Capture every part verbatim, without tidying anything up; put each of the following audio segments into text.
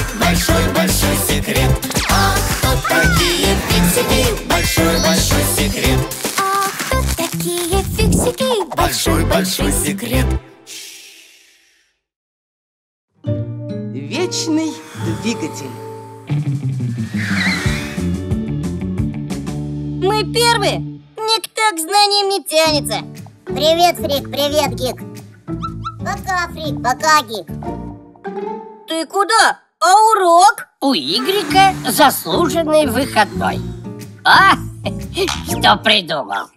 большой-большой секрет. Ах, кто такие фиксики? Большой-большой секрет. Ах, кто такие фиксики? Большой-большой секрет. Вечный двигатель. Мы первые! Никто к знаниям не тянется. Привет, Фрик, привет, Гик. Пока, Фрик, пока, Гик. Ты куда? А урок? У Игрека заслуженный выходной. А, что придумал?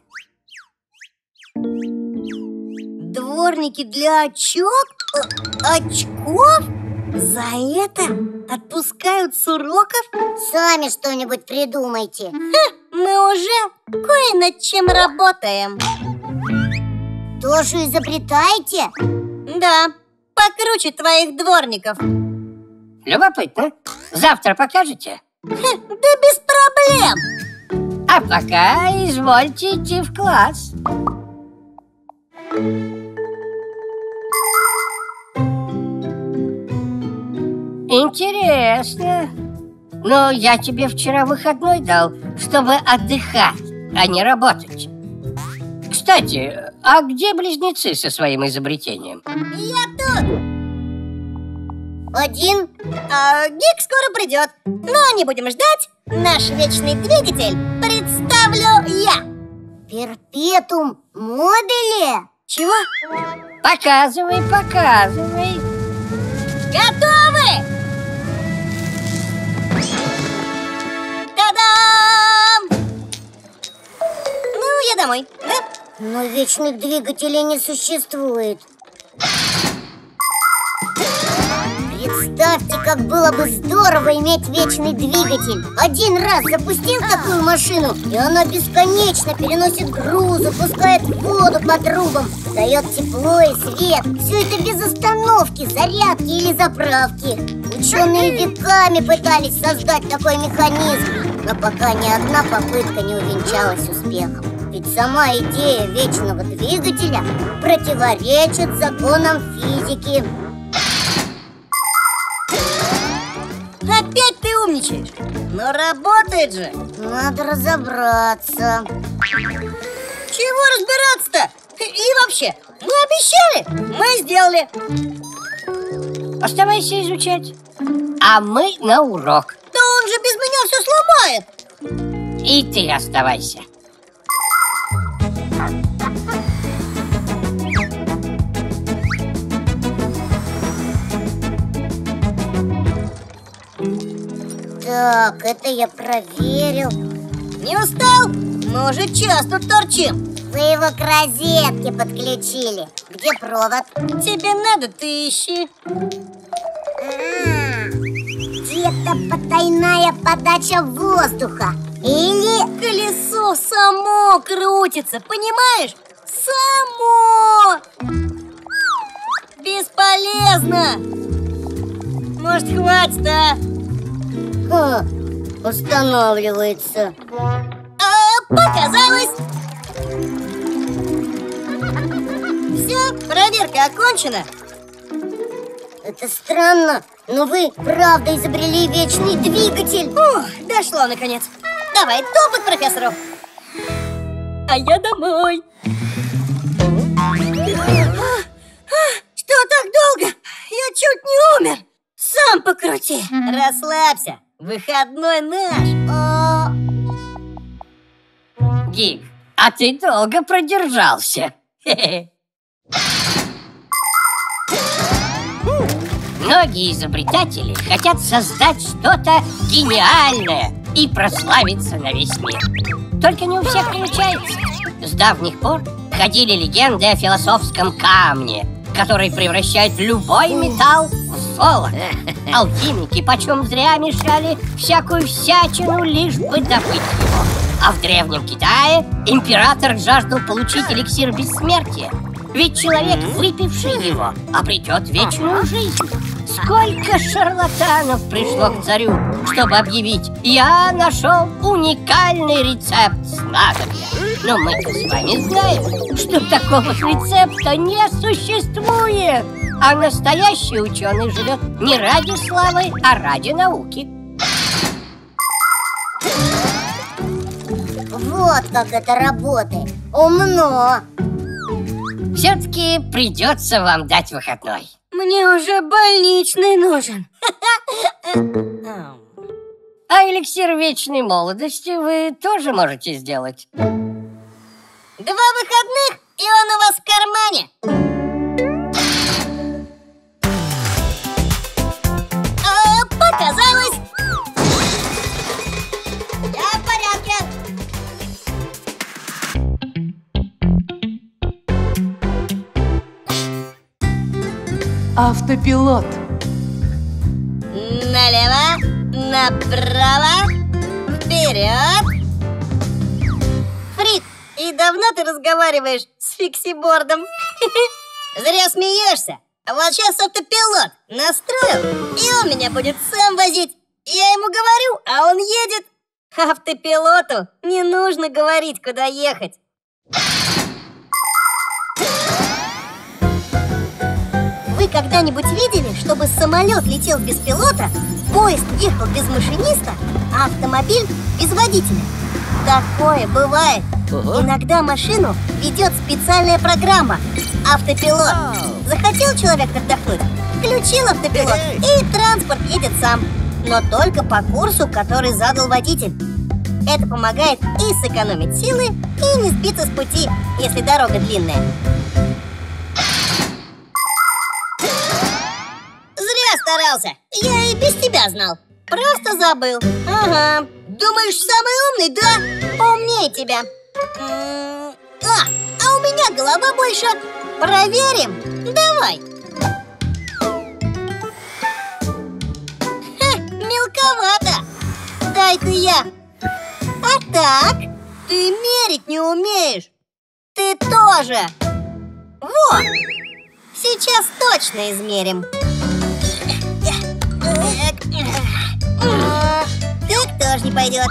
Дворники для очок? Очков? За это отпускают с уроков? Сами что-нибудь придумайте. Ха, мы уже кое над чем работаем. Тоже изобретаете? Да, покруче твоих дворников. Любопытно. Завтра покажете? Ха, да без проблем. А пока извольте идти в класс. Интересно. Но я тебе вчера выходной дал, чтобы отдыхать, а не работать. Кстати, а где близнецы со своим изобретением? Я тут. Один? А Гик скоро придет. Но не будем ждать. Наш вечный двигатель представлю я. Перпетум мобиле? Чего? Показывай, показывай. Готовы? Та-дам! Ну, я домой, да? Но вечных двигателей не существует. Представьте, как было бы здорово иметь вечный двигатель. Один раз запустил такую машину, и она бесконечно переносит грузы, пускает воду по трубам, дает тепло и свет. Все это без остановки, зарядки или заправки. Ученые веками пытались создать такой механизм, но пока ни одна попытка не увенчалась успехом. Ведь сама идея вечного двигателя противоречит законам физики. Опять ты умничаешь. Но работает же. Надо разобраться. Чего разбираться-то? И вообще, мы обещали, мы сделали. Оставайся изучать. А мы на урок. Да он же без меня все сломает. И ты оставайся. Так, это я проверил. Не устал? Мы уже час тут торчим. Вы его к розетке подключили. Где провод? Тебе надо, ты ищи. А, где-то потайная подача воздуха. Или... Колесо само крутится, понимаешь? Само! Бесполезно! Может, хватит, а? О, устанавливается. А, показалось! Все, проверка окончена. Это странно, но вы правда изобрели вечный двигатель. Ух, дошло наконец. Давай топот профессору. А я домой. Что так долго? Я чуть не умер. Сам покрути. Расслабься. Выходной наш. О... Гик, а ты долго продержался. Многие изобретатели хотят создать что-то гениальное и прославиться на весь мир. Только не у всех получается. С давних пор ходили легенды о философском камне, который превращает любой металл в золото. Алхимики почем зря мешали всякую всячину, лишь бы добыть его. А в Древнем Китае император жаждал получить эликсир бессмертия. Ведь человек, выпивший его, обретет вечную жизнь. Сколько шарлатанов пришло к царю, чтобы объявить: я нашел уникальный рецепт снадобья. Но мы-то с вами знаем, что такого рецепта не существует. А настоящий ученый живет не ради славы, а ради науки. Вот как это работает. Умно. Все-таки придется вам дать выходной. Мне уже больничный нужен. А эликсир вечной молодости вы тоже можете сделать. Два выходных, и он у вас в кармане. А, показалось. Я в порядке. Автопилот. Налево, направо, вперед. Фрид, и давно ты разговариваешь с фиксибордом? Зря смеешься. Вот сейчас автопилот настрою, и он меня будет сам возить. Я ему говорю, а он едет. Автопилоту не нужно говорить, куда ехать. Вы когда-нибудь видели, чтобы самолет летел без пилота, поезд ехал без машиниста, а автомобиль без водителя? Такое бывает. Иногда машину ведет специальная программа – автопилот. Захотел человек отдохнуть, включил автопилот, и транспорт едет сам. Но только по курсу, который задал водитель. Это помогает и сэкономить силы, и не сбиться с пути, если дорога длинная. Зря старался. Я и без тебя знал. Просто забыл. Ага. Думаешь, самый умный, да? Умнее тебя. М-м- а, а у меня голова больше. Проверим? Давай. Ха, мелковато. Дай-ка я. А так? Ты мерить не умеешь. Ты тоже. Вот. Сейчас точно измерим. Так тоже не пойдет.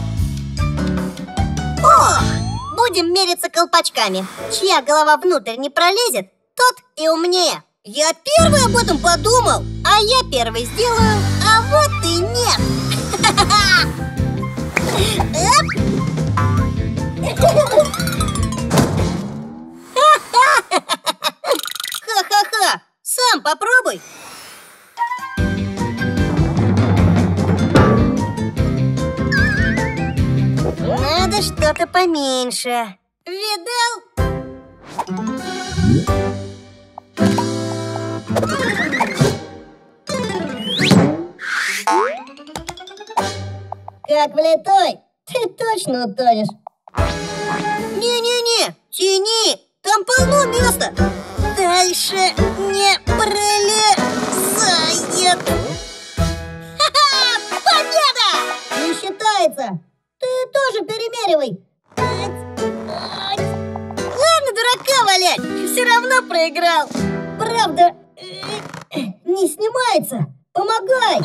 О! Будем мериться колпачками. Чья голова внутрь не пролезет, тот и умнее. Я первый об этом подумал, а я первый сделаю, а вот и нет. Ха-ха-ха! Сам попробуй. Надо что-то поменьше. Видал? Как влитой, ты точно утонешь. Не-не-не, тяни, там полно места. Дальше не пролезает. Ха-ха! Победа! Не считается. Ты тоже перемеривай. Ладно, дурака валять, все равно проиграл. Правда, не снимается. Помогай.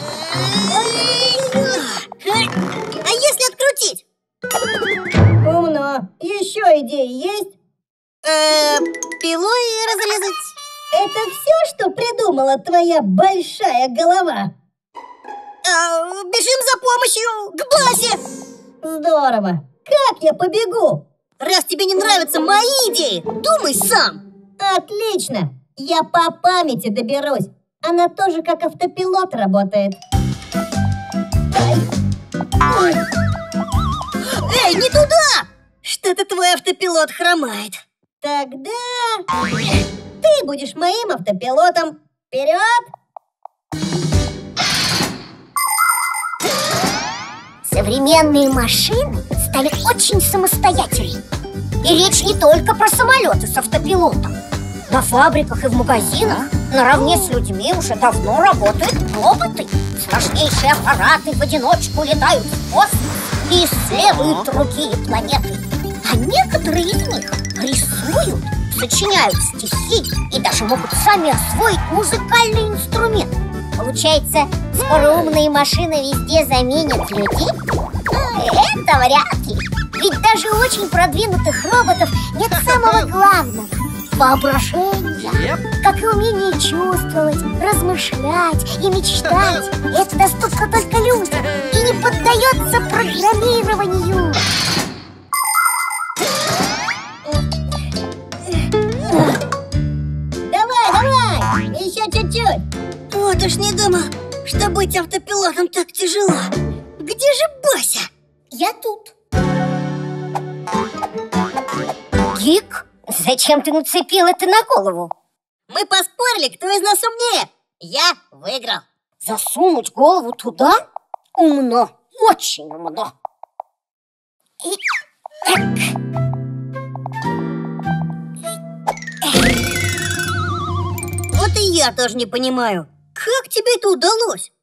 А если открутить? Умно. Еще идеи есть? Э, пилой разрезать. Это все, что придумала твоя большая голова? А, бежим за помощью к базе. Здорово. Как я побегу? Раз тебе не нравятся мои идеи, думай сам. Отлично. Я по памяти доберусь. Она тоже как автопилот работает. Ой. Эй, не туда! Что-то твой автопилот хромает. Тогда ты будешь моим автопилотом. Вперед! Современные машины стали очень самостоятельными. И речь не только про самолеты с автопилотом. На фабриках и в магазинах наравне с людьми уже давно работают роботы. Сложнейшие аппараты в одиночку летают в космос и исследуют другие планеты. А некоторые из них рисуют, сочиняют стихи и даже могут сами освоить музыкальный инструмент. Получается, скоро умные машины везде заменят людей? Это вряд ли. Ведь даже у очень продвинутых роботов нет самого главного – воображения. Как и умение чувствовать, размышлять и мечтать. Это доступно только людям и не поддается программированию. Давай, давай, еще чуть-чуть. Вот уж не думал, что быть автопилотом так тяжело. Где же Бася? Я тут. Гик, зачем ты нацепил это на голову? Мы поспорили, кто из нас умнее. Я выиграл. Засунуть голову туда? Умно, очень умно. И... Вот и я тоже не понимаю, как тебе это удалось?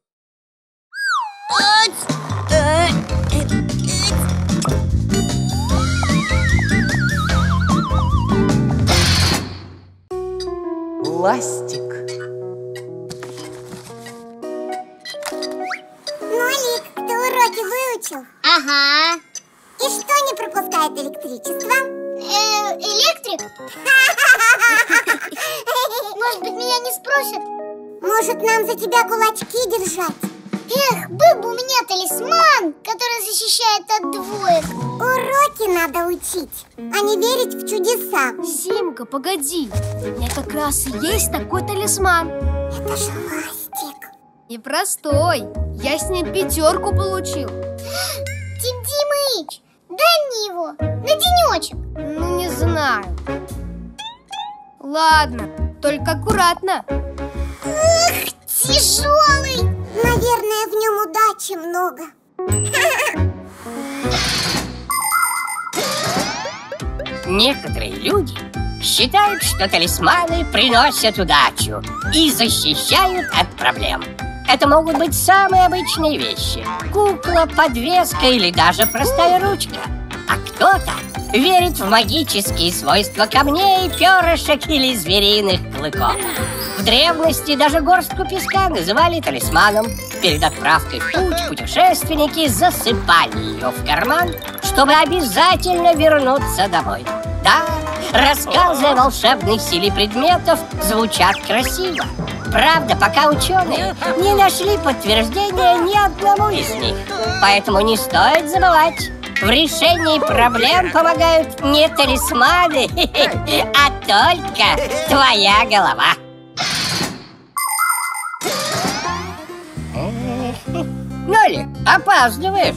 Ластик. Нолик, ты уроки выучил? Ага. И что не пропускает электричество? Э, электрик? Может быть, меня не спросят? Может, нам за тебя кулачки держать? Эх, был бы у меня талисман, который защищает от двоек. Уроки надо учить, а не верить в чудеса. Симка, погоди. У меня как раз и есть такой талисман. Это же ластик. И простой. Я с ним пятерку получил. Тим Димыч, дай мне его на денечек. Ну, не знаю. Ладно, только аккуратно. Эх, тяжелый. Наверное, в нем удачи много. Некоторые люди считают, что талисманы приносят удачу и защищают от проблем. Это могут быть самые обычные вещи: кукла, подвеска или даже простая ручка. А кто-то верит в магические свойства камней, перышек или звериных клыков. В древности даже горстку песка называли талисманом. Перед отправкой в путь путешественники засыпали ее в карман, чтобы обязательно вернуться домой. Да, рассказы о волшебной силе предметов звучат красиво. Правда, пока ученые не нашли подтверждения ни одному из них. Поэтому не стоит забывать, в решении проблем помогают не талисманы, а только твоя голова. Нолик, опаздываешь.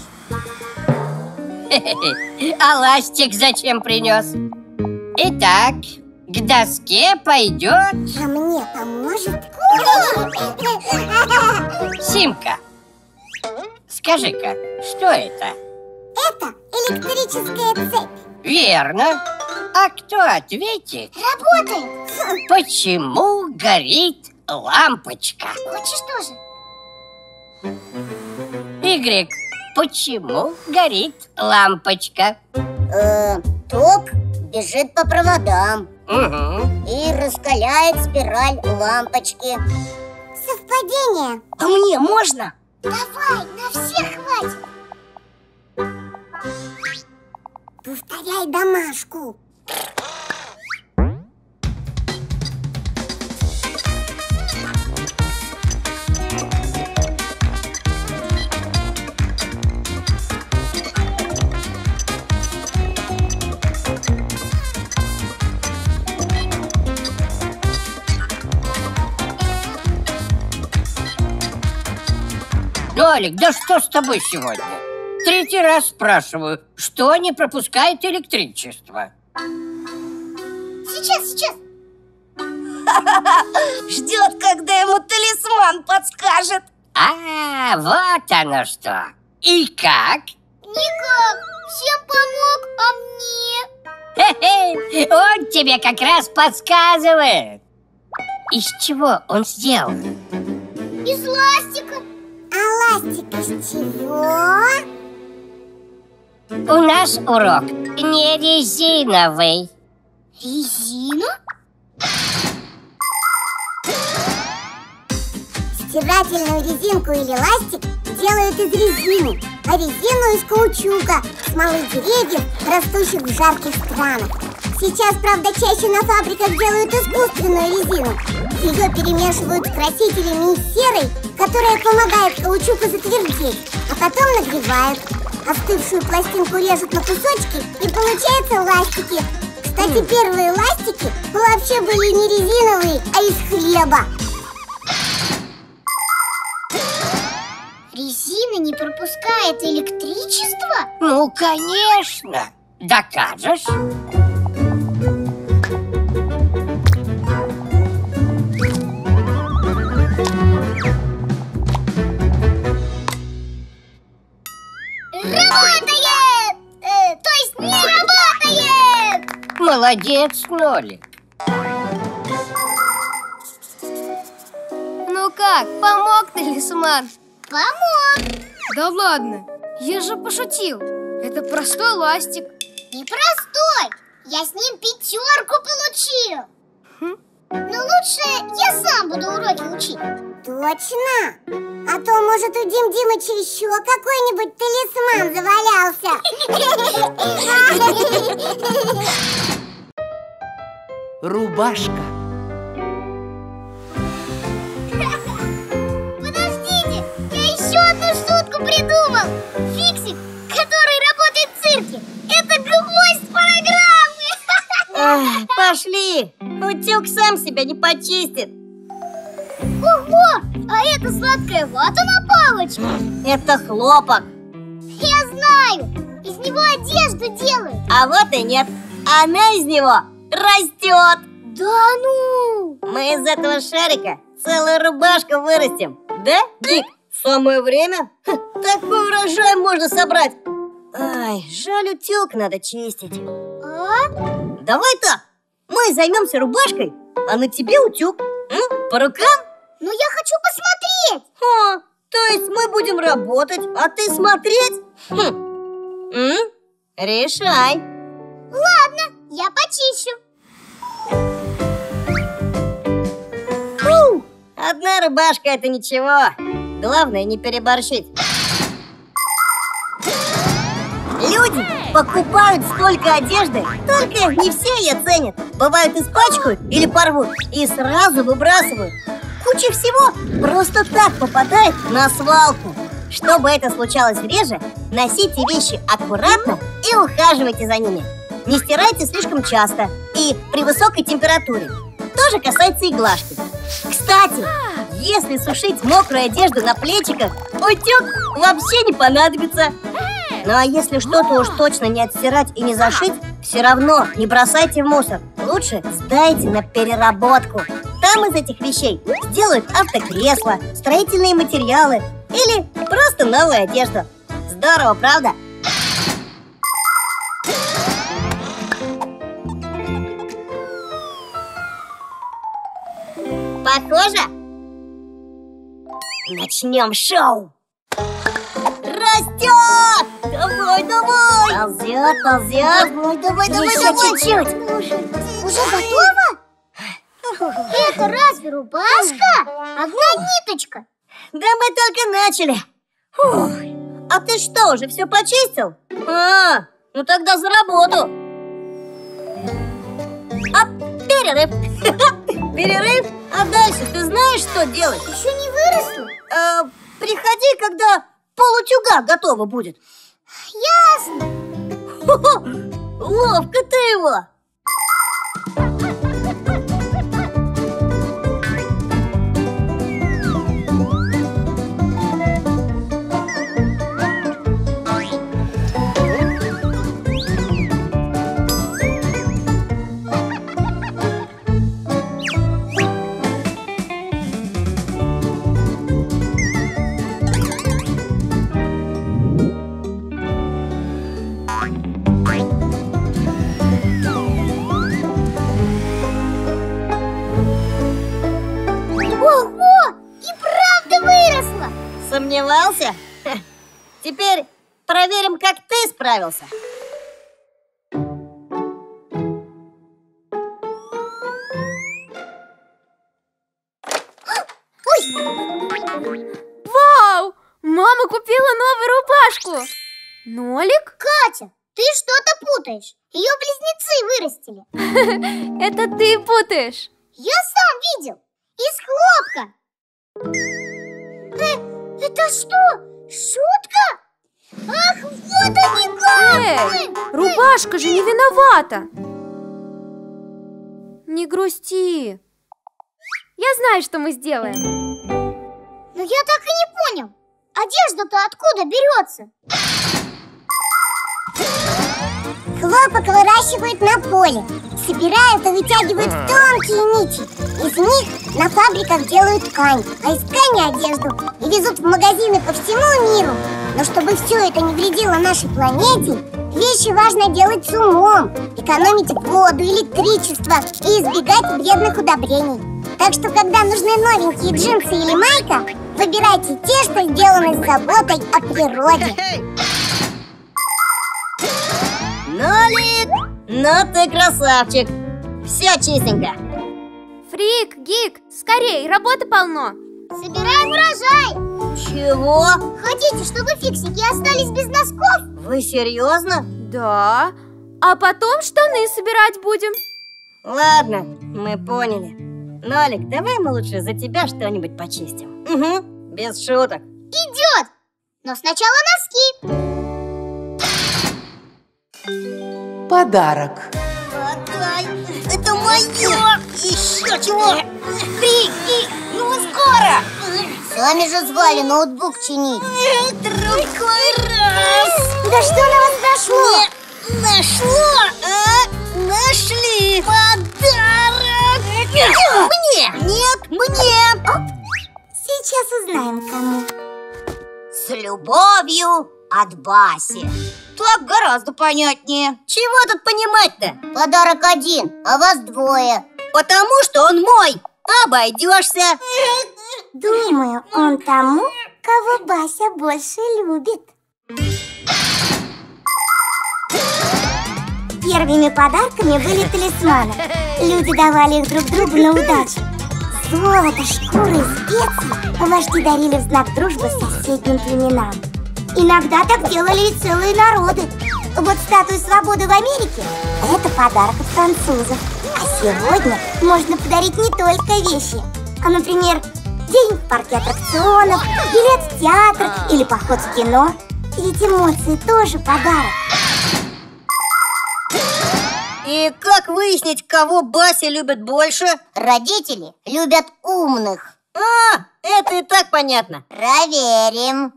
А ластик зачем принес? Итак, к доске пойдет... А мне поможет? Симка, скажи-ка, что это? Это электрическая цепь. Верно. А кто ответит? Работает. Почему горит лампочка? Хочешь тоже? Игорь, почему горит лампочка? Э, ток бежит по проводам. Угу. И раскаляет спираль лампочки. Совпадение. А мне можно? Давай, на всех хватит. Повторяй домашку. Нолик, да что с тобой сегодня? Третий раз спрашиваю, что не пропускает электричество? Сейчас, сейчас. Ждет, когда ему талисман подскажет. А, вот оно что. И как? Никак. Всем помог, а мне? Хе-хе, он тебе как раз подсказывает. Из чего он сделан? Из ластика. А ластик из чего? У нас урок не резиновый. Резина? Стирательную резинку или ластик делают из резины, а резину из каучука, смолы деревьев, растущих в жарких странах. Сейчас, правда, чаще на фабриках делают искусственную резину. Ее перемешивают с красителями и серой, которая помогает каучуку затвердеть, а потом нагревают. Остывшую пластинку режут на кусочки, и получаются ластики. Кстати, первые ластики вообще были не резиновые, а из хлеба. Резина не пропускает электричество? Ну, конечно. Докажешь? Работает! Э, то есть не работает! Молодец, Нолик. Ну как, помог талисман? Помог! Да ладно, я же пошутил. Это простой ластик. Непростой! Я с ним пятерку получил! Хм? Но лучше я сам буду уроки учить. Точно! А то, может, у Дим Димыча еще какой-нибудь талисман завалялся. Рубашка. Подождите, я еще одну шутку придумал. Фиксик, который работает в цирке, это гвоздь программы. Эх, пошли! Утюг сам себя не почистит. Ого, а это сладкая вата на палочке. Это хлопок. Я знаю, из него одежду делают. А вот и нет. Она из него растет. Да ну! Мы из этого шарика целую рубашку вырастим. Да, Ник? Самое время. Ха, такой урожай можно собрать. Ай, жаль, утюг надо чистить. А? Давай так. Мы займемся рубашкой, а на тебе утюг. М? По рукам? Но я хочу посмотреть. О, то есть мы будем работать, а ты смотреть? Хм. М? Решай. Ладно, я почищу. Фу, одна рубашка это ничего. Главное не переборщить. Люди покупают столько одежды, только не все ее ценят. Бывают испачкают или порвут и сразу выбрасывают. Куча всего просто так попадает на свалку. Чтобы это случалось реже, носите вещи аккуратно и ухаживайте за ними. Не стирайте слишком часто и при высокой температуре. Тоже касается и глажки. Кстати, если сушить мокрую одежду на плечиках, утюг вообще не понадобится. Ну а если что-то уж точно не отстирать и не зашить, все равно не бросайте в мусор. Лучше сдайте на переработку. Там из этих вещей сделают автокресла, строительные материалы или просто новую одежду. Здорово, правда? Похоже? Начнем шоу! Растет! Давай, давай! Ползет, ползет! Давай, давай, давай, Еще давай! чуть-чуть. Уже готово? Это разве рубашка? Одна ниточка. Да мы только начали. Фух. А ты что, уже все почистил? А, ну тогда за работу. А, перерыв. Перерыв? А дальше ты знаешь, что делать? Еще не выросла. Э, приходи, когда полутюга готово будет. Ясно. Хо-хо, ловко ты его. Сомневался? Ха. Теперь проверим, как ты справился. Вау! Мама купила новую рубашку. Нолик? Катя, ты что-то путаешь. Ее близнецы вырастили. Это ты путаешь. Я сам видел. Из хлопка. Э, это что? Шутка? Ах, вот они как! Эй, рубашка же не виновата. Не грусти. Я знаю, что мы сделаем. Но я так и не понял. Одежда-то откуда берется? Хлопок выращивают на поле. Собирают и вытягивают тонкие нити. Из них на фабриках делают ткань, а из ткани одежду и везут в магазины по всему миру. Но чтобы все это не вредило нашей планете, вещи важно делать с умом, экономить воду, электричество и избегать вредных удобрений. Так что, когда нужны новенькие джинсы или майка, выбирайте те, что сделаны с заботой о природе. Нолик, ну ты красавчик. Все чистенько. Фрик, Гик, скорей, работы полно. Собираем урожай. Чего? Хотите, чтобы фиксики остались без носков? Вы серьезно? Да, а потом штаны собирать будем. Ладно, мы поняли. Нолик, давай мы лучше за тебя что-нибудь почистим. Угу, без шуток. Идет. Но сначала носки. Подарок. Отдай, это мое! Еще чего? Фрик, ну скоро! Сами же звали ноутбук чинить. Другой раз! Да что на вас нашло? Нашло, а? Нашли подарок! Мне! Нет, мне! Сейчас узнаем, кому. С любовью от Баси. Так гораздо понятнее. Чего тут понимать-то? Подарок один, а вас двое. Потому что он мой. Обойдешься. Думаю, он тому, кого Бася больше любит. Первыми подарками были талисманы. Люди давали их друг другу на удачу. Золото, шкуры и специи вожди дарили в знак дружбы соседним племенам. Иногда так делали и целые народы. Вот статую свободы в Америке – это подарок от французов. А сегодня можно подарить не только вещи, а, например, день в парке аттракционов, билет в театр или поход в кино. Ведь эмоции тоже подарок. И как выяснить, кого Бася любит больше? Родители любят умных. А, это и так понятно. Проверим.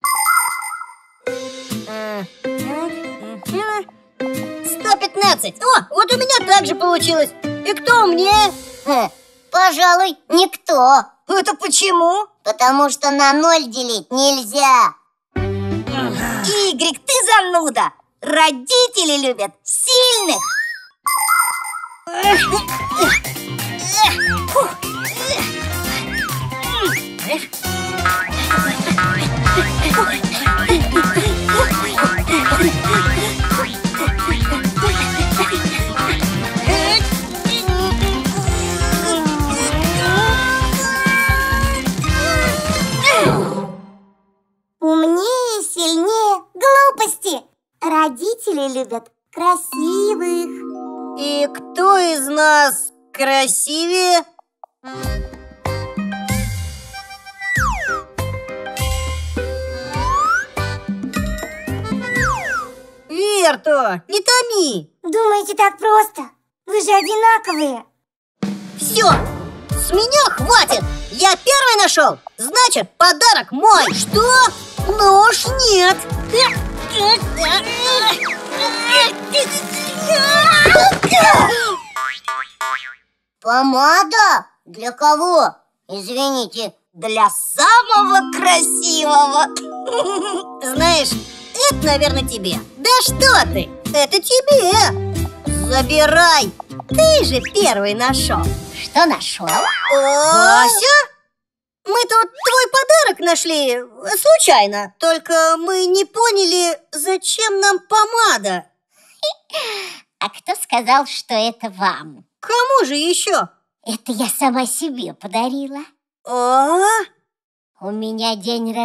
сто пятнадцать. О, вот у меня так же получилось. И кто умнее? Хм, пожалуй, никто. Это почему? Потому что на ноль делить нельзя. Игорь, ты зануда. Родители любят сильных. Умнее, сильнее, глупости. Родители любят красивых. И кто из нас красивее? Верто, не томи. Думаете, так просто? Вы же одинаковые. Все, с меня хватит. Я первый нашел, значит, подарок мой. Что? Ну уж нет. Помада? Для кого? Извините. Для самого красивого. Знаешь, это, наверное, тебе. Да что ты, это тебе. Забирай. Ты же первый нашел. Что нашел? Ася? Мы тут твой подарок нашли случайно. Только мы не поняли, зачем нам помада. А кто сказал, что это вам? Кому же еще? Это я сама себе подарила. А? У меня день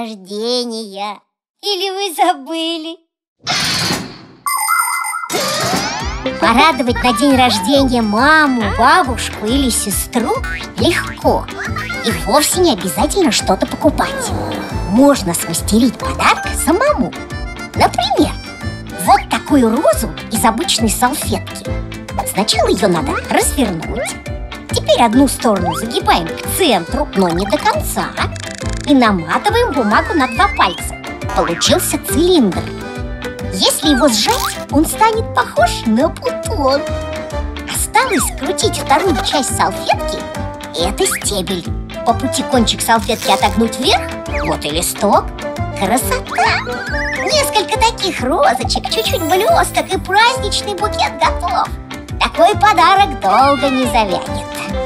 рождения. Или вы забыли? Порадовать на день рождения маму, бабушку или сестру легко. И вовсе не обязательно что-то покупать. Можно смастерить подарок самому. Например, вот такую розу из обычной салфетки. Сначала ее надо развернуть. Теперь одну сторону загибаем к центру, но не до конца. И наматываем бумагу на два пальца. Получился цилиндр. Если его сжать, он станет похож на бутон. Осталось скрутить вторую часть салфетки. Это стебель. По пути кончик салфетки отогнуть вверх. Вот и листок. Красота! Несколько таких розочек, чуть-чуть блесток, и праздничный букет готов. Такой подарок долго не завянет.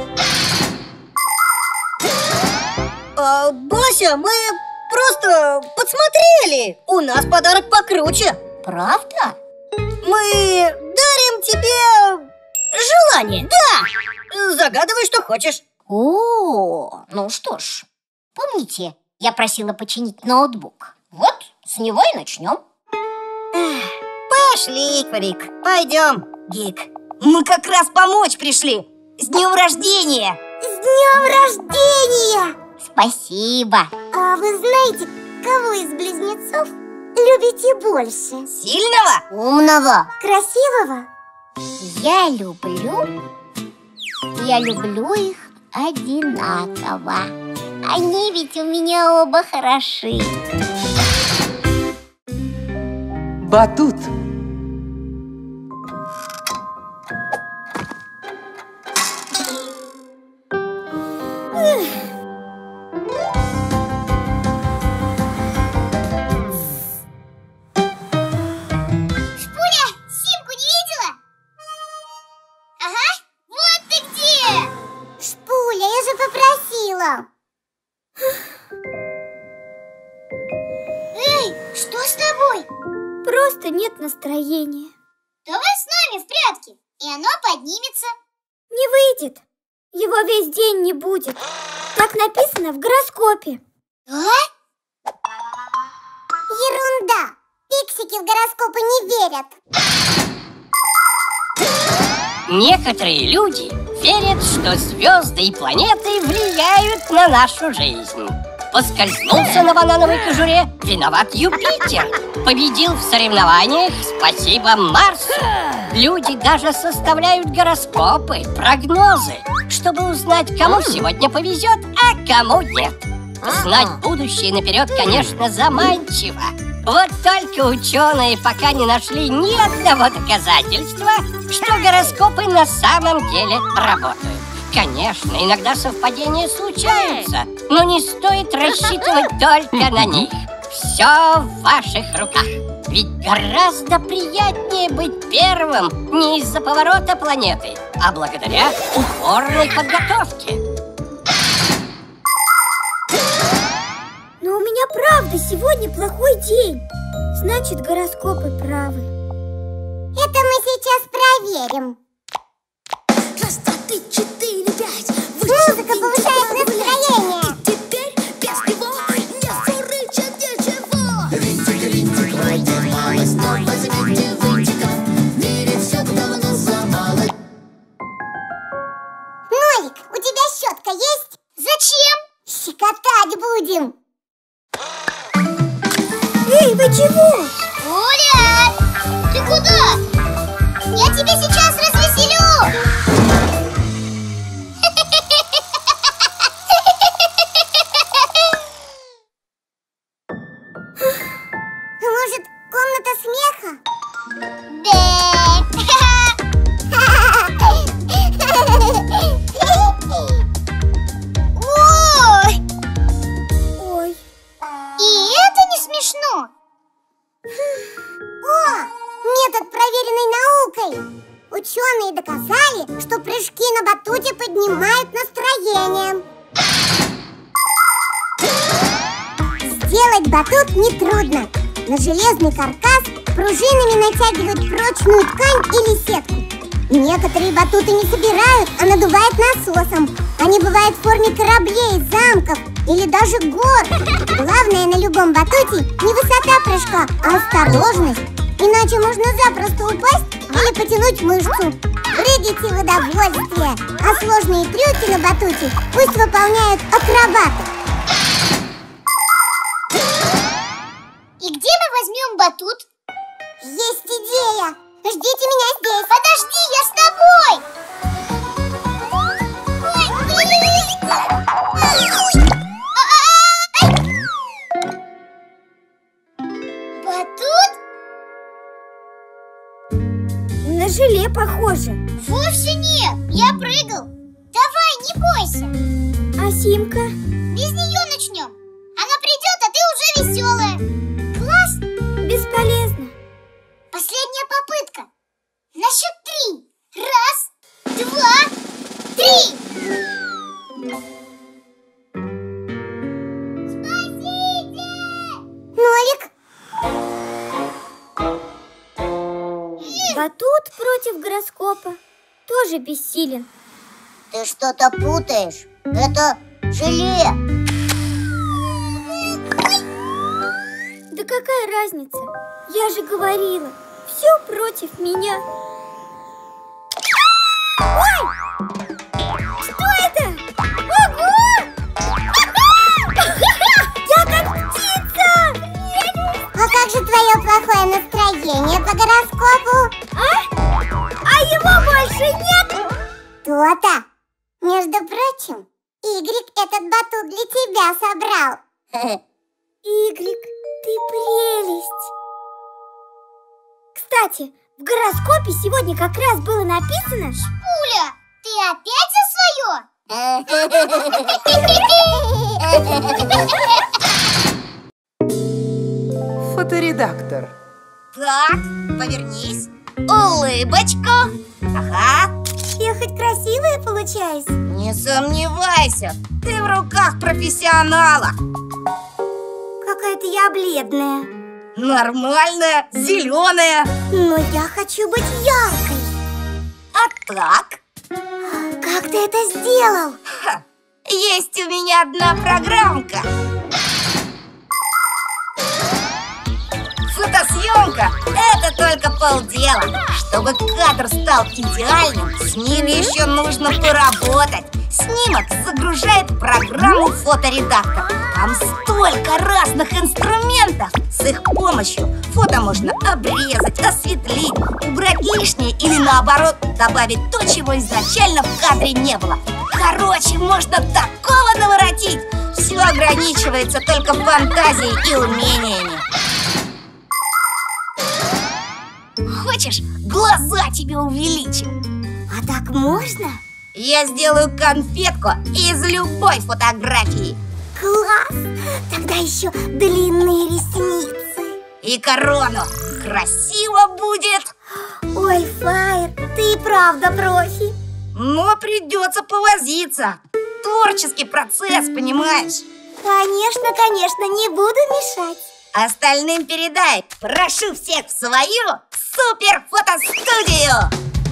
а, Бася, мы просто подсмотрели. У нас подарок покруче. Правда? Мы дарим тебе желание. Да, загадывай, что хочешь. О, ну что ж. Помните, я просила починить ноутбук? Вот, с него и начнем. Пошли, Фрик, пойдем, Гик. Мы как раз помочь пришли. С днем рождения! С днем рождения! Спасибо. А вы знаете, кого из близнецов любите больше? Сильного? Умного. Красивого? Я люблю, я люблю их одинаково. Они ведь у меня оба хороши. Батут. Шпуля, Симку не видела? Ага, вот ты где! Шпуля, я же попросила. Эй, что с тобой? Просто нет настроения. Давай с нами в прятки, и оно поднимется. Не выйдет. Его весь день не будет. Так написано в гороскопе. А? Ерунда! Фиксики в гороскопы не верят. Некоторые люди верят, что звезды и планеты влияют на нашу жизнь. Поскользнулся на банановой кожуре, виноват Юпитер. Победил в соревнованиях, спасибо Марсу. Люди даже составляют гороскопы, прогнозы, чтобы узнать, кому сегодня повезет, а кому нет. Знать будущее наперед, конечно, заманчиво. Вот только ученые пока не нашли ни одного доказательства, что гороскопы на самом деле работают. Конечно, иногда совпадения случаются, но не стоит рассчитывать только на них. Все в ваших руках. Ведь гораздо приятнее быть первым не из-за поворота планеты, а благодаря упорной подготовке. Но у меня правда сегодня плохой день. Значит, гороскопы правы. Это мы сейчас проверим. Раз, два, три, четыре, пять. Музыка повышает настроение. Теперь без него не фурычит ничего. Винтик, винтик, пройдет малость, но возьмите винтика. В мире все давно сломалось. Нолик, у тебя щетка есть? Зачем? Щекотать будем. Эй, вы чего? Оля! Ты куда? Я тебя сейчас развеселю! Может, комната смеха? Да! Ой! Ой. И это не смешно. О, метод, проверенный наукой. Ученые доказали, что прыжки на батуте поднимают настроение. Сделать батут нетрудно. На железный каркас пружинами натягивают прочную ткань или сетку. Некоторые батуты не собирают, а надувают насосом. Они бывают в форме кораблей, замков или даже гор. Главное на любом батуте не высота прыжка, а осторожность. Иначе можно запросто упасть, или потянуть мышцу. Прыгайте в удовольствие, а сложные трюки на батуте пусть выполняют акробаты. И где мы возьмем батут? Есть идея! Ждите меня здесь! Подожди, я с тобой! Батут? На желе похоже. Вовсе нет, я прыгал. Давай, не бойся. А Симка? Без нее начнем. Она придет, а ты уже веселая. Класс? Бесполезно. Последняя попытка. На счет три. Раз, два, три. Спасите! Нолик! Батут против гороскопа тоже бессилен. Ты что-то путаешь. Это желе. Да какая разница? Я же говорила, все против меня. Ой! Что это? Ого! Я как птица! А как же твое плохое настроение по гороскопу? А? А его больше нет? То-то! Между прочим, Игрик этот батут для тебя собрал. Игрик, ты прелесть! Кстати, в гороскопе сегодня как раз было написано... Пуля, ты опять за свое? Фоторедактор. Так, повернись. Улыбочку. Ага. Я хоть красивая получаюсь? Не сомневайся, ты в руках профессионала. Какая-то я бледная. Нормальная, зеленая. Но я хочу быть яркой. А так? Как ты это сделал? Ха, есть у меня одна программка. Фотосъемка – это только полдела. Чтобы кадр стал идеальным, с ним еще нужно поработать. Снимок загружает программу фоторедактор. Там столько разных инструментов. С их помощью фото можно обрезать, осветлить, убрать лишнее или наоборот добавить то, чего изначально в кадре не было. Короче, можно такого наворотить. Все ограничивается только фантазией и умениями. Хочешь, глаза тебе увеличим? А так можно? Я сделаю конфетку из любой фотографии. Класс! Тогда еще длинные ресницы. И корону. Красиво будет. Ой, Фаер, ты и правда профи. Но придется повозиться. Творческий процесс, понимаешь? Конечно, конечно, не буду мешать. Остальным передай. Прошу всех в свою супер фотостудию.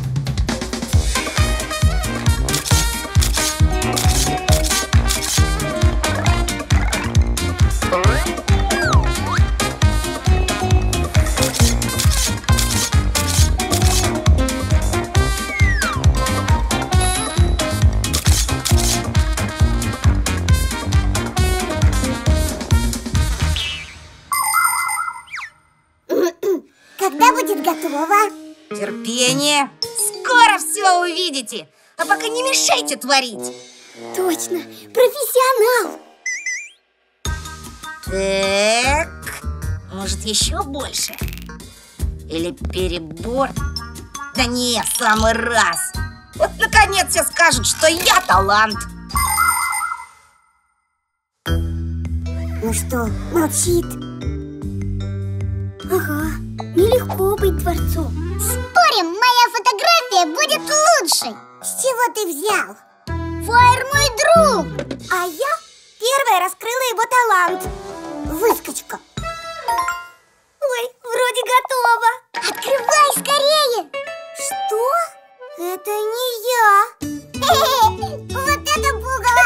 Когда будет готово? Терпение. Скоро все увидите. А пока не мешайте творить. Точно, профессионал. Так, может еще больше? Или перебор? Да не, в самый раз. Вот наконец все скажут, что я талант. Ну что, молчит? Ага, нелегко быть дворцом. Спорим, моя фотография будет лучшей. С чего ты взял? Фаер мой друг. А я первая раскрыла его талант. Выскочка. Ой, вроде готово. Открывай скорее. Что? Это не я. Вот это пугало.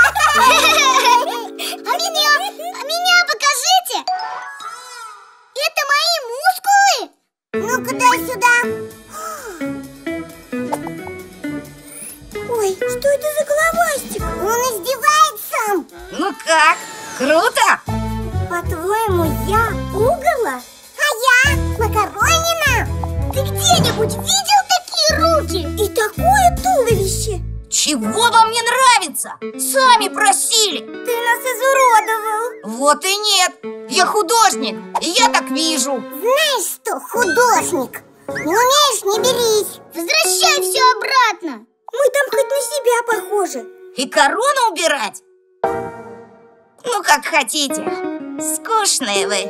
А меня, а меня покажите. Это мои мускулы. Ну-ка дай сюда. как? Круто? По-твоему, я пугало? А я Макаронина. Ты где-нибудь видел такие руки? И такое туловище. Чего вам не нравится? Сами просили. Ты нас изуродовал. Вот и нет. Я художник, и я так вижу. Знаешь что, художник? Не умеешь, не берись. Возвращай все обратно. Мы там хоть на себя похожи. И корону убирать? Ну, как хотите. Скучные вы.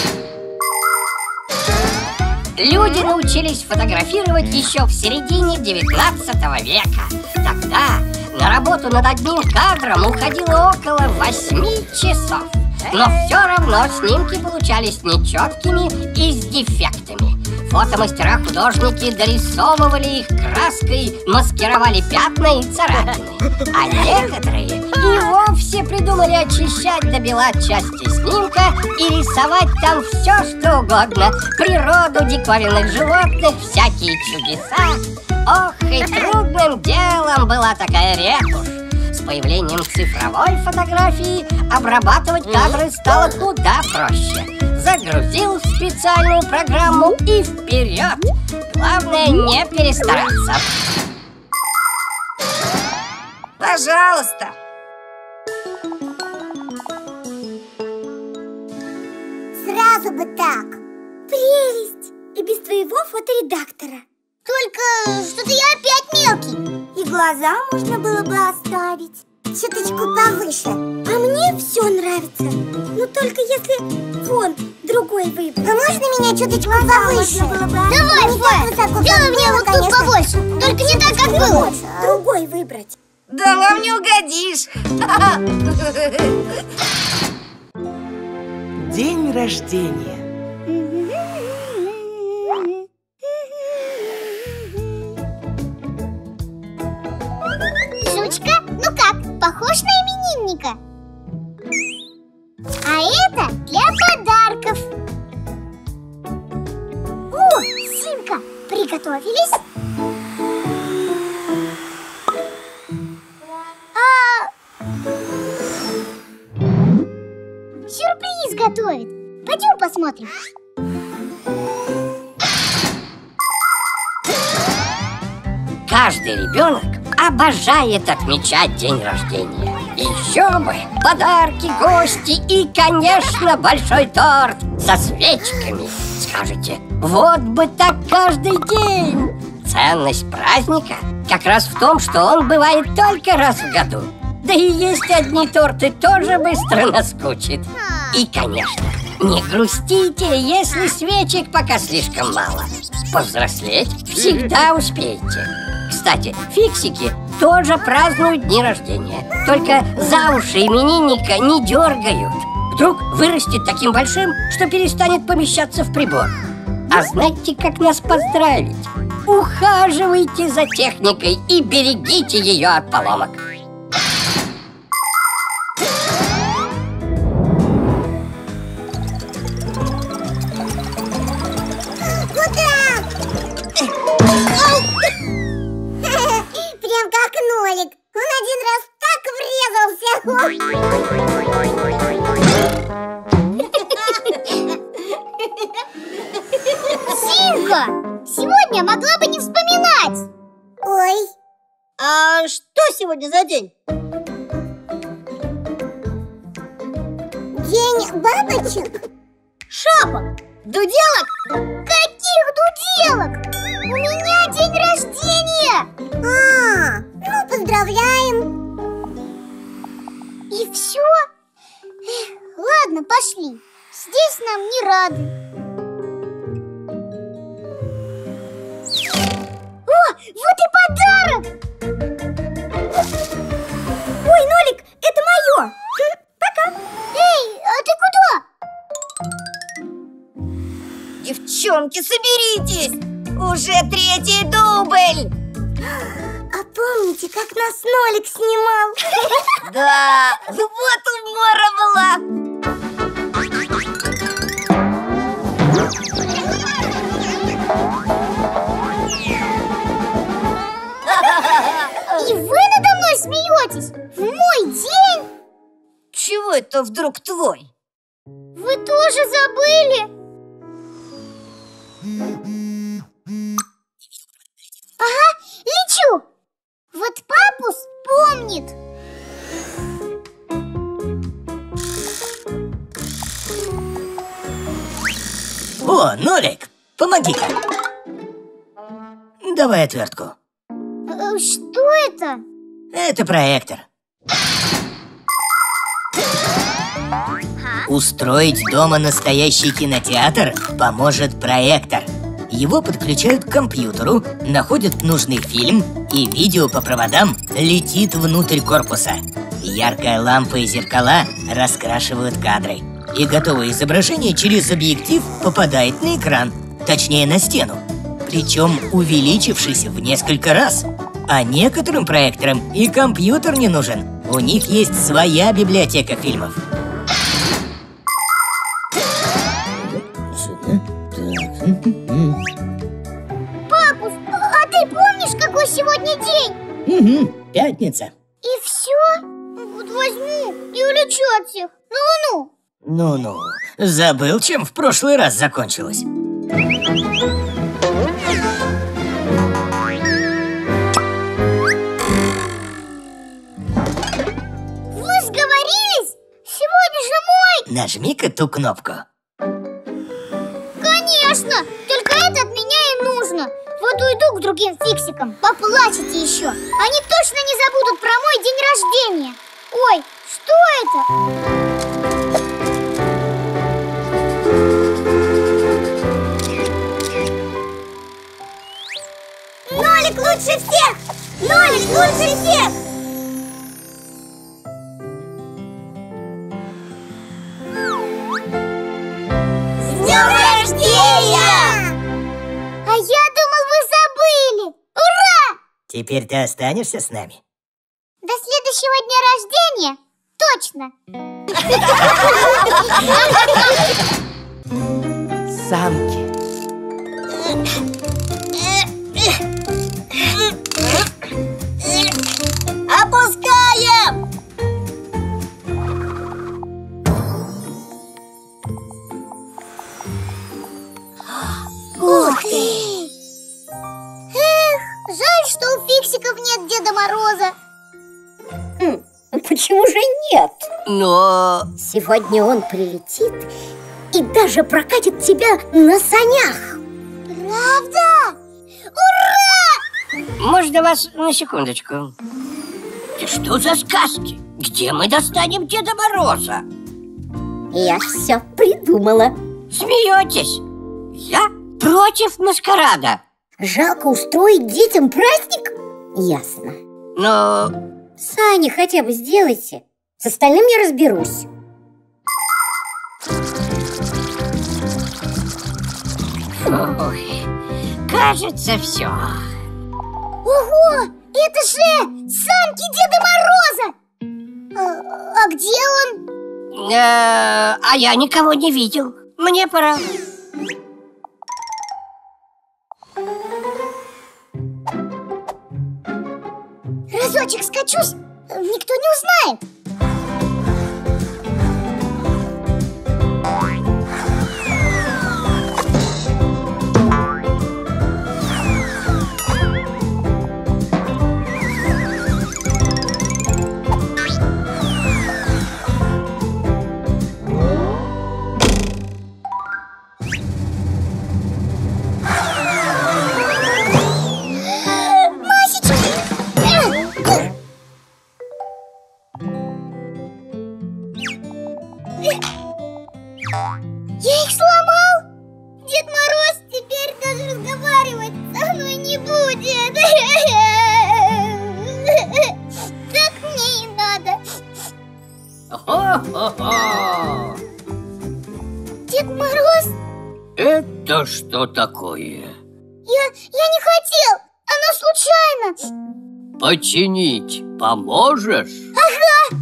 Люди научились фотографировать еще в середине девятнадцатого века. Тогда на работу над одним кадром уходило около восьми часов. Но все равно снимки получались нечеткими и с дефектами. Фотомастера-художники дорисовывали их краской, маскировали пятна и царапины. А некоторые и вовсе придумали очищать до бела части снимка и рисовать там все, что угодно. Природу, диковинных животных, всякие чудеса. Ох, и трудным делом была такая ретушь. С появлением цифровой фотографии обрабатывать кадры стало куда проще. Загрузил в специальную программу и вперед! Главное не перестараться. Пожалуйста. Сразу бы так. Прелесть. И без твоего фоторедактора. Только что-то я опять мелкий. И глаза можно было бы оставить чуточку повыше. А мне все нравится. Но только если фон другой выбрать. А можно меня чуточку повыше? Было бы Давай, Фа, делай мне вот тут побольше. Только не так, как было. Другой выбрать. Да вам не угодишь. День рождения. Жучка, ну как, похож на именинника? А это для подарков. О, Симка, приготовились? А... Сюрприз готовит. Пойдем посмотрим. Каждый ребенок обожает отмечать день рождения. Еще бы! Подарки, гости и, конечно, большой торт со свечками. Скажете, вот бы так каждый день! Ценность праздника как раз в том, что он бывает только раз в году. Да и есть одни торты тоже быстро наскучит. И, конечно, не грустите, если свечек пока слишком мало. Повзрослеть всегда успеете. Кстати, фиксики тоже празднуют дни рождения. Только за уши именинника не дергают. Вдруг вырастет таким большим, что перестанет помещаться в прибор. А знаете, как нас поздравить? Ухаживайте за техникой и берегите ее от поломок. Прям как Нолик. Он один раз так врезался. Симка, сегодня могла бы не вспоминать. Ой. А что сегодня за день? День бабочек? Шапок, дуделок? Каких дуделок? У меня день рождения. А, ну поздравляем. И все? Ладно, пошли. Здесь нам не рады. О, вот и подарок! Ой, Нолик, это мое. Пока. Эй, а ты куда? Девчонки, соберитесь! Уже третий дубль! А помните, как нас Нолик снимал? Да, вот умора была! И вы надо мной смеетесь? В мой день? Чего что вдруг твой. Вы тоже забыли? Ага, лечу! Вот папус помнит. О, Нолик, помоги-ка. Давай отвертку. Э, Что это? Это проектор. Устроить дома настоящий кинотеатр поможет проектор. Его подключают к компьютеру, находят нужный фильм, и видео по проводам летит внутрь корпуса. Яркая лампа и зеркала раскрашивают кадры, и готовое изображение через объектив попадает на экран, точнее на стену, причем увеличившись в несколько раз. А некоторым проекторам и компьютер не нужен. У них есть своя библиотека фильмов. Папус, а ты помнишь, какой сегодня день? Угу, пятница. И все? Вот возьму и улечу от всех. Ну-ну. Ну-ну, забыл, чем в прошлый раз закончилось. Вы сговорились? Сегодня же мой! Нажми-ка ту кнопку. Конечно! Только это от меня и нужно. Вот уйду к другим фиксикам. Поплачете еще. Они точно не забудут про мой день рождения. Ой, что это? Нолик лучше всех! Нолик лучше всех! С днем рождения! А я думал, вы забыли! Ура! Теперь ты останешься с нами? До следующего дня рождения! Точно! Самки. Опускаем! Ух ты! Эх, жаль, что у фиксиков нет Деда Мороза. Почему же нет? Но... Сегодня он прилетит и даже прокатит тебя на санях. Правда? Ура! Можно вас на секундочку? Да что за сказки? Где мы достанем Деда Мороза? Я все придумала. Смеетесь? Я против маскарада. Жалко устроить детям праздник? Ясно. Но... Сани хотя бы сделайте. С остальным я разберусь. Ой, кажется, все. Ого! Это же санки Деда Мороза! А, а где он? Э, а я никого не видел. Мне пора. Разочек скачусь, никто не узнает. Я их сломал! Дед Мороз теперь даже разговаривать со мной не будет! Так мне и надо! Хо-хо-хо. Дед Мороз? Это что такое? Я, я не хотел! Оно случайно! Починить поможешь? Ага!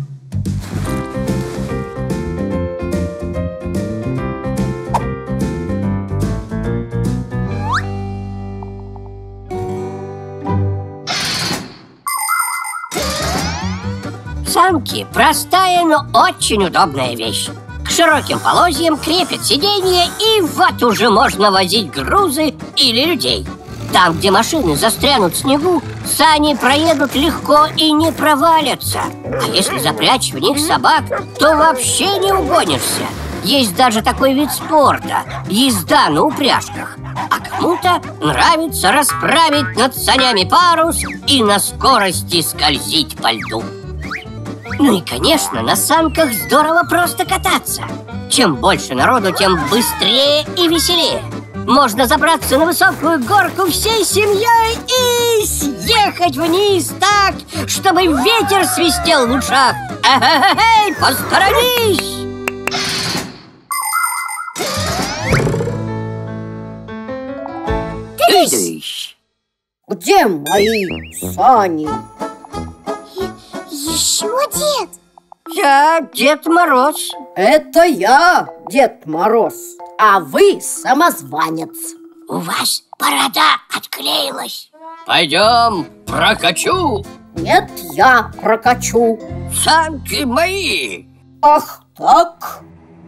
Санки простая, но очень удобная вещь. К широким полозьям крепят сиденье, и вот уже можно возить грузы или людей. Там, где машины застрянут в снегу, сани проедут легко и не провалятся. А если запрячь в них собак, то вообще не угонишься. Есть даже такой вид спорта – езда на упряжках. А кому-то нравится расправить над санями парус и на скорости скользить по льду. Ну и, конечно, на санках здорово просто кататься. Чем больше народу, тем быстрее и веселее. Можно забраться на высокую горку всей семьей и съехать вниз так, чтобы ветер свистел в ушах. Эй, посторонись! Тыщ! Где мои сани? Еще дед? Я Дед Мороз. Это я, Дед Мороз, а вы самозванец. У вас борода отклеилась. Пойдем, прокачу. Нет, я прокачу. Санки мои. Ах так?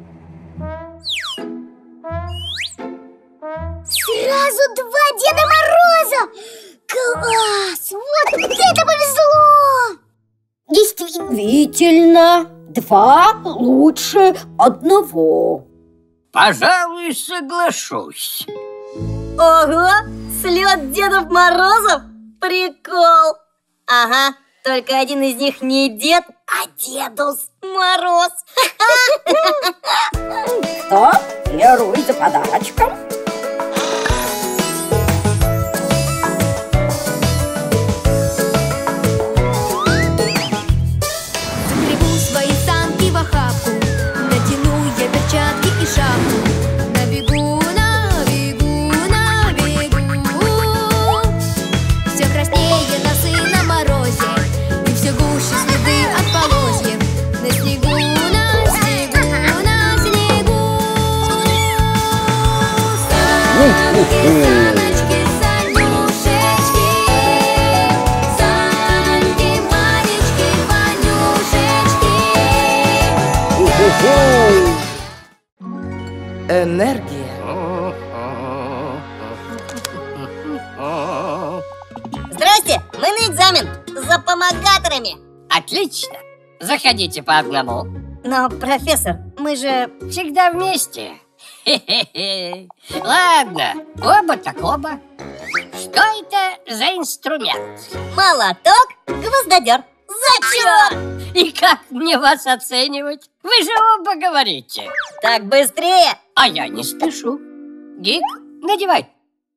Сразу два Деда Мороза! Класс! Вот это повезло! Действительно, два лучше одного. Пожалуй, соглашусь. Ого, слет Дедов Морозов? Прикол! Ага, только один из них не Дед, а Дедус Мороз. Кто первый за подарочком? Саночки, санюшечки, санки, манечки, манюшечки. Энергия. Здрасте, мы на экзамен за помогаторами. Отлично, заходите по одному. Но, профессор, мы же всегда вместе. Хе-хе-хе. Ладно, оба так оба. Что это за инструмент? молоток, гвоздодер. Зачет! И как мне вас оценивать? Вы же оба говорите. Так быстрее. А я не спешу. Гик, надевай.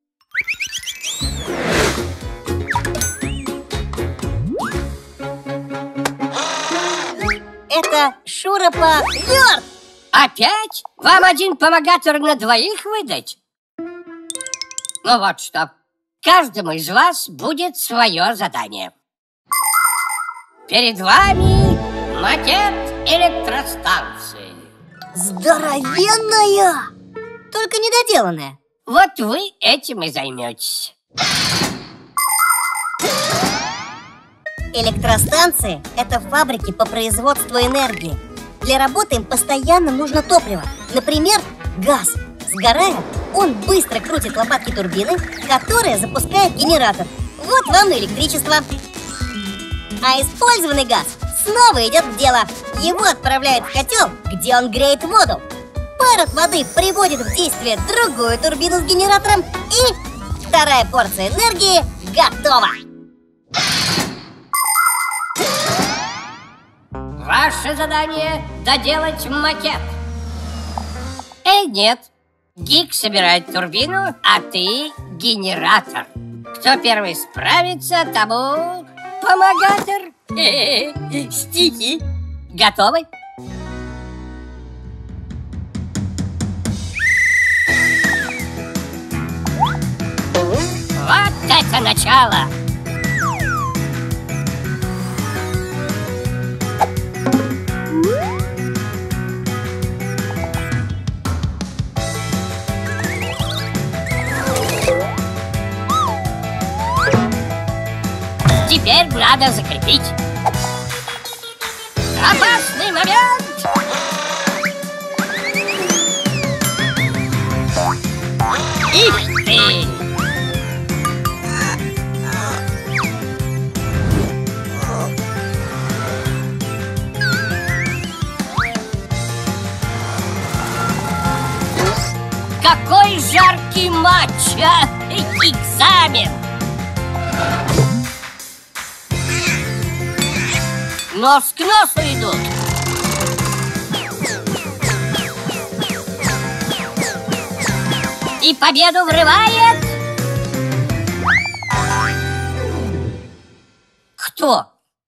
Это шуруповерт. Опять? Вам один помогатор на двоих выдать? Ну вот что. Каждому из вас будет свое задание. Перед вами макет электростанции. Здоровенная! Только недоделанная. Вот вы этим и займетесь. Электростанции – это фабрики по производству энергии. Для работы им постоянно нужно топливо. Например, газ. Сгорая, он быстро крутит лопатки турбины, которая запускает генератор. Вот вам и электричество. А использованный газ снова идет в дело. Его отправляют в котел, где он греет воду. Пар от воды приводит в действие другую турбину с генератором, и вторая порция энергии готова. Ваше задание – доделать макет. Эй, нет. Гик собирает турбину, а ты – генератор. Кто первый справится, тому помогатор. Стихи. Готовы? Вот это начало! Теперь надо закрепить. Опасный момент! Их ты! Какой жаркий матч, а? Экзамен! Нос к носу идут. И победу врывает... Кто?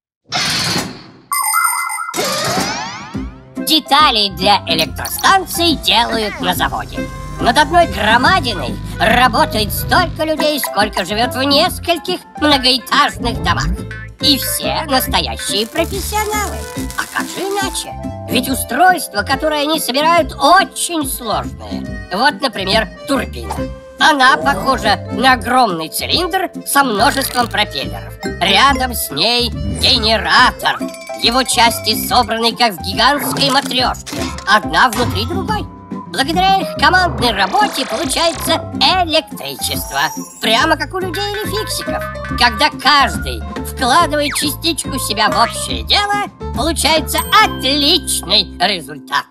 Детали для электростанций делают на заводе. Над одной громадиной работает столько людей, сколько живет в нескольких многоэтажных домах. И все настоящие профессионалы. А как же иначе? Ведь устройства, которые они собирают, очень сложные. Вот, например, турбина. Она похожа на огромный цилиндр со множеством пропеллеров. Рядом с ней генератор. Его части собраны как в гигантской матрешке, одна внутри другой. Благодаря их командной работе получается электричество, прямо как у людей или фиксиков. Когда каждый вкладывает частичку себя в общее дело, получается отличный результат.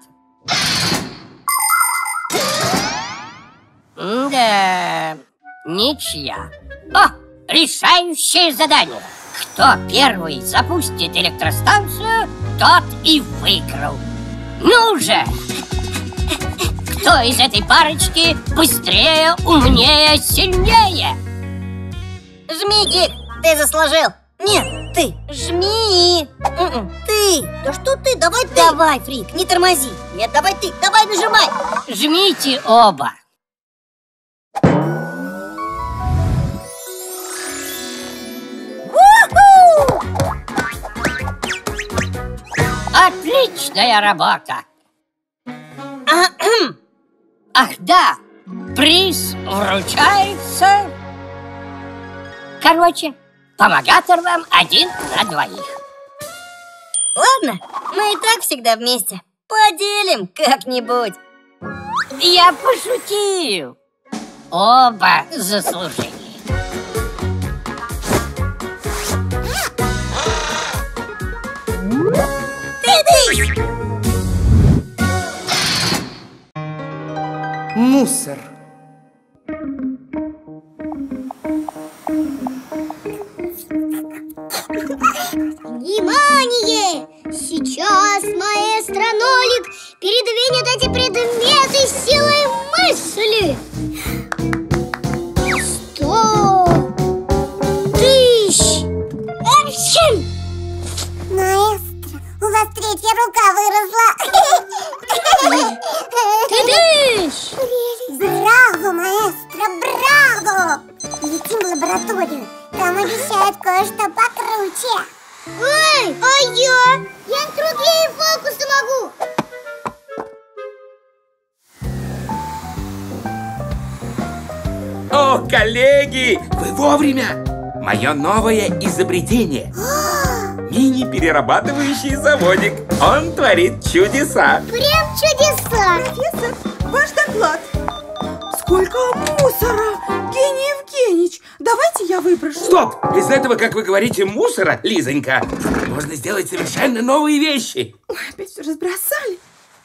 Да, ничья. О, решающее задание. Кто первый запустит электростанцию, тот и выиграл. Ну же! Кто из этой парочки быстрее, умнее, сильнее? Жми, Гик, ты заслужил. Нет, ты. Жми. М-м, ты. Да что ты? Давай ты. Давай, Фрик, не тормози. Нет, давай ты. Давай, нажимай. Жмите оба. У-ху! Отличная работа. Ах да, приз вручается. Короче, помогатор вам один на двоих. Ладно, мы и так всегда вместе. Поделим как-нибудь. Я пошутил. Оба заслужили. Ты-ты! Мусор. Внимание! Сейчас маэстро Нолик передвинет эти предметы силой мысли. Сто тысяч! Экшен! Маэстро, у вас третья рука выросла. Тыдыщ! Браво, маэстро, браво! Летим в лабораторию. Там обещают кое-что покруче. Ой, а я? Я другие фокусы могу. О, коллеги, вы вовремя! Мое новое изобретение. Мини-перерабатывающий заводик. Он творит чудеса. Прям чудеса. Профессор, ваш доклад. Сколько мусора! Гений Евгеньевич, давайте я выброшу. Стоп! Из этого, как вы говорите, мусора, Лизонька, можно сделать совершенно новые вещи. Ой, опять все разбросали.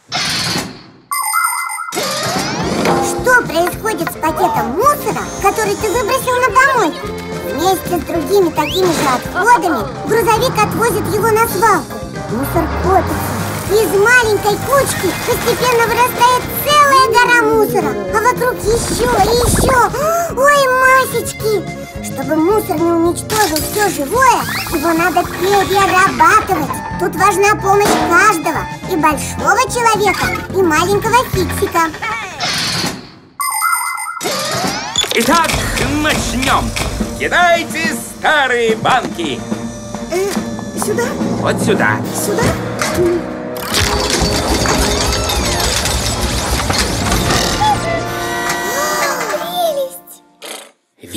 Что происходит с пакетом мусора, который ты выбросил на помойку? Вместе с другими такими же отходами грузовик отвозит его на свалку. Мусор копится. Из маленькой кучки постепенно вырастает целая гора мусора, а вокруг еще и еще. Ой, Масечки! Чтобы мусор не уничтожил все живое, его надо перерабатывать. Тут важна помощь каждого, и большого человека, и маленького фиксика. Итак, начнем. Кидайте старые банки. Э, сюда? Вот сюда. Сюда?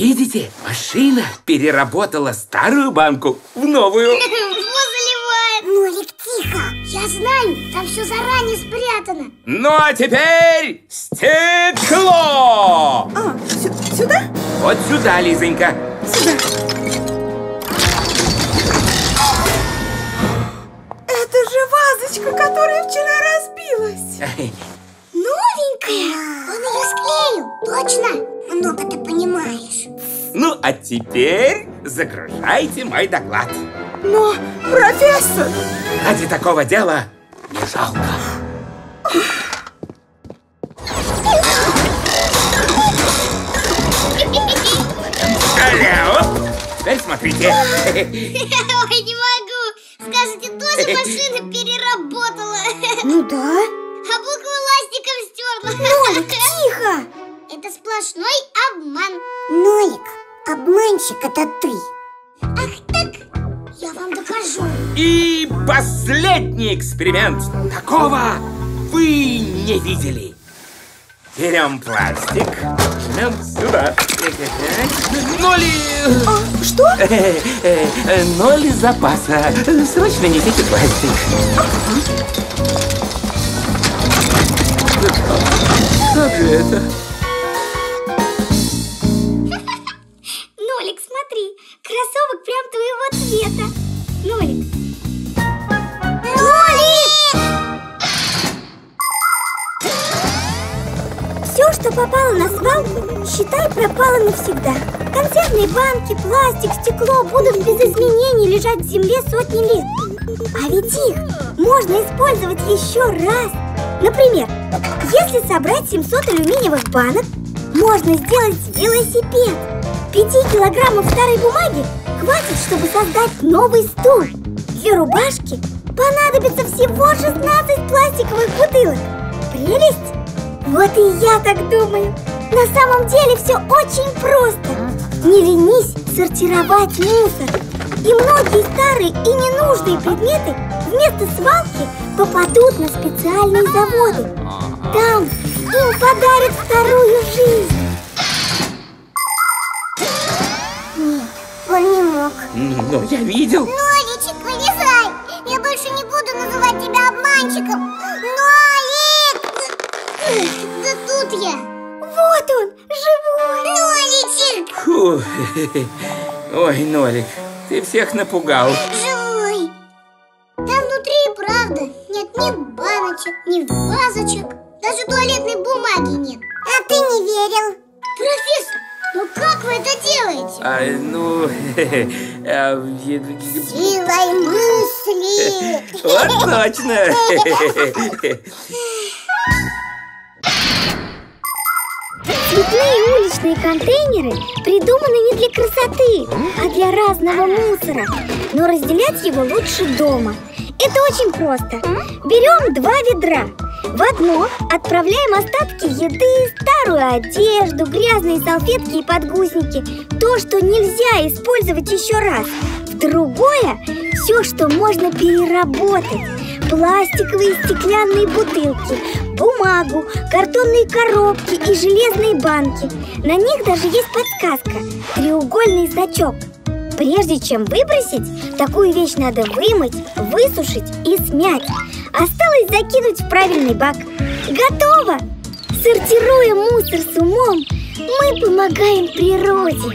Видите, машина переработала старую банку в новую. Заливает. Нолик, тихо! Я знаю, там все заранее спрятано. Ну а теперь стекло! А, сюда? Вот сюда, Лизонька. Сюда. Это же вазочка, которая вчера разбилась. Новенькая! Он ее склеил, точно? Много ты понимаешь. Ну, а теперь загружайте мой доклад. Но, профессор... Ради такого дела не жалко. Алло! Теперь смотрите. Ой, не могу. Скажете, тоже машина переработала. Ну да. А буквы ластиком стерла. Нолик, тихо! Это сплошной обман. Нолик, обманщик это ты. Ах так, я вам докажу. И последний эксперимент. Такого вы не видели. Берем пластик, жмем сюда. Ноль... А, что? Ноль запаса. Срочно несите пластик. Как же это? Нолик, смотри, кроссовок прям твоего цвета. Нолик. Нолик! Все, что попало на свалку, считай, пропало навсегда. Консервные банки, пластик, стекло будут без изменений лежать в земле сотни лет. А ведь их можно использовать еще раз. Например, если собрать семьсот алюминиевых банок, можно сделать велосипед. Пяти килограммов старой бумаги хватит, чтобы создать новый стул. Для рубашки понадобится всего шестнадцать пластиковых бутылок. Прелесть? Вот и я так думаю. На самом деле все очень просто. Не ленись сортировать мусор. И многие старые и ненужные предметы вместо свалки попадут на специальные заводы. Там им подарят вторую жизнь. Нет, он не мог. Ну, я видел. Ноличек, вылезай! Я больше не буду называть тебя обманщиком. Нолик! Да тут я. Вот он, живой. Ноличек! Фу. Ой, Нолик, ты всех напугал. Живой. Там внутри и правда нет ни баночек, ни вазочек. Даже туалетной бумаги нет. А ты не верил? Профессор, ну как вы это делаете? А, ну... а, Силой мысли. Вот точно. Цветные уличные контейнеры придуманы не для красоты, а для разного мусора. Но разделять его лучше дома. Это очень просто. Берем два ведра. В одно отправляем остатки еды, старую одежду, грязные салфетки и подгузники. То, что нельзя использовать еще раз. В другое все, что можно переработать. Пластиковые и стеклянные бутылки, бумагу, картонные коробки и железные банки. На них даже есть подсказка – треугольный значок. Прежде чем выбросить, такую вещь надо вымыть, высушить и смять. Осталось закинуть в правильный бак. Готово! Сортируя мусор с умом, мы помогаем природе.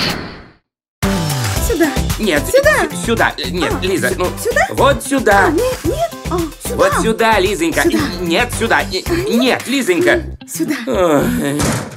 Сюда. Нет, сюда. Сюда. Нет, а, Лиза, ну сюда? Вот сюда. А, нет, нет. А, сюда. Вот сюда, Лизонька. Сюда. Нет, сюда. Нет, нет Лизонька. Сюда. Ой.